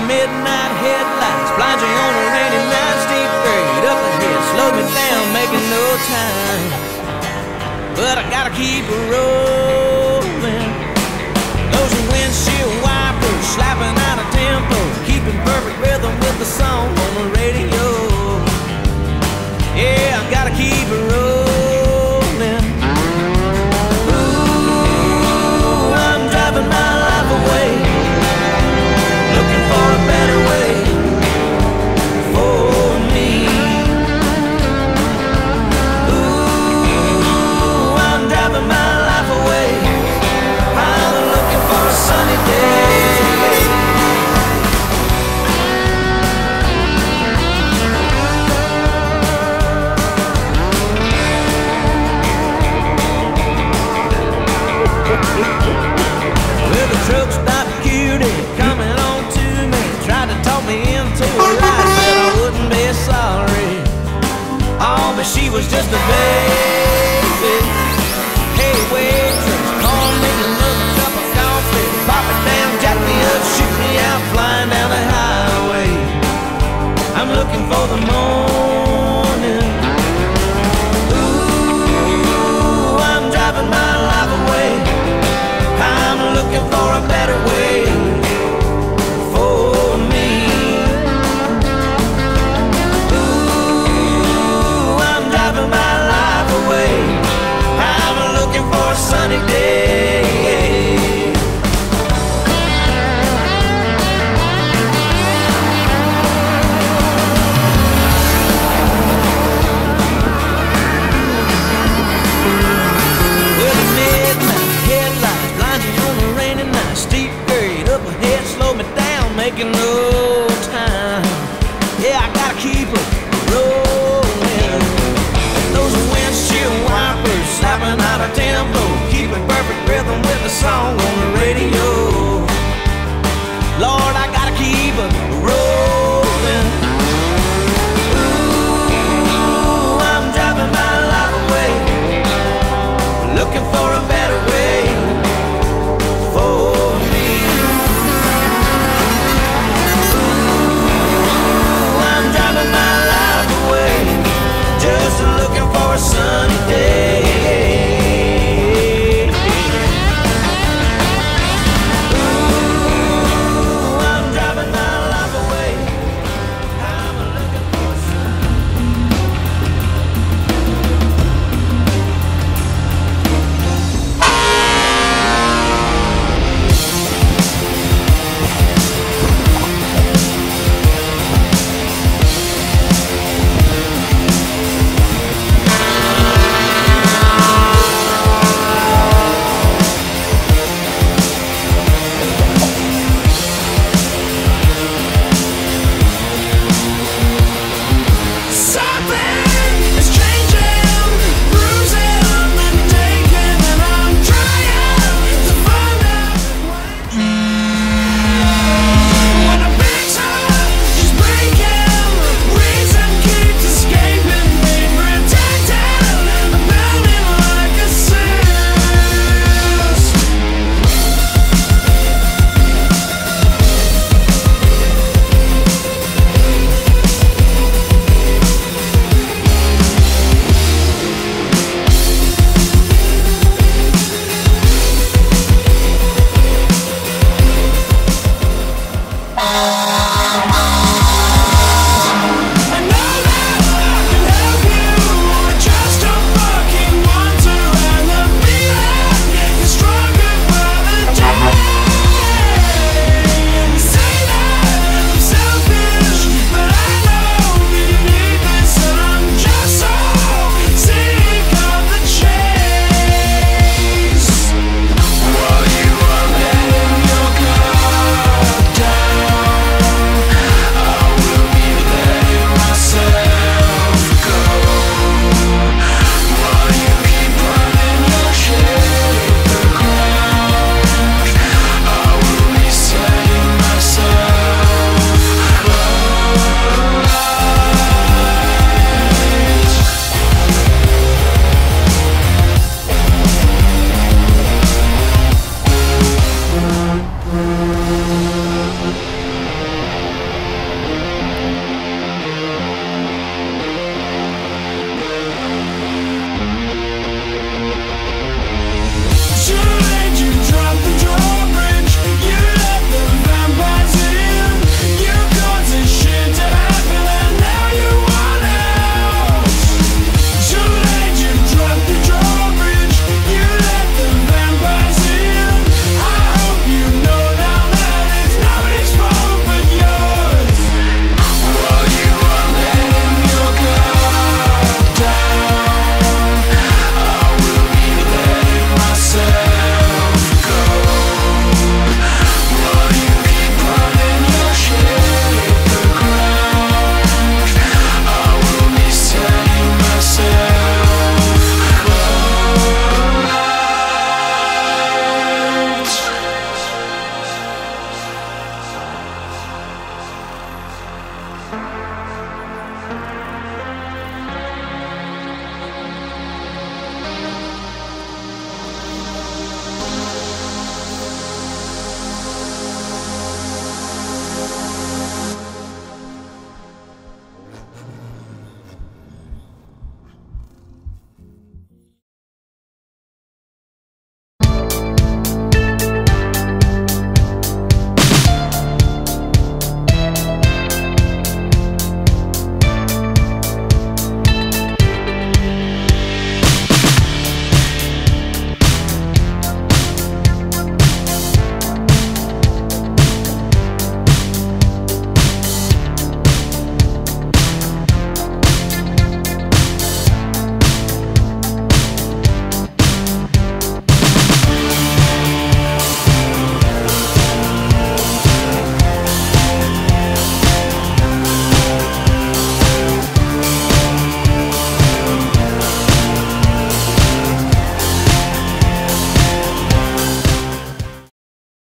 midnight headlights blind you on a rainy night. Steep grade up ahead, slow me down, making no time. But I gotta keep it rolling. Those windshield wipers slapping out of tempo, keeping perfect rhythm with the song on the radio. Yeah, I gotta keep it rolling. Ooh, I'm driving my life away, looking for a better way for me. Ooh, I'm driving my life away, I'm looking for a sunny day. Well, the truck stopped cutie coming on to me, tried to talk me into a lie, said I wouldn't be sorry. Oh, but she was just a baby. Hey, waitress, call me another cup of coffee, pop it down, jack me up, shoot me out, flying down the highway. I'm looking for the morning. Ooh, I'm driving my life away, I'm looking for a better way for me. Ooh, I'm driving my life away, I'm looking for a sunny day. Well, the midnight headlights blind you on a rainy night. Steep grade up ahead, slow me down, making no time. Yeah, I gotta keep it rolling. Those windshield wipers slapping out of tempo, keeping perfect rhythm with the song on the radio.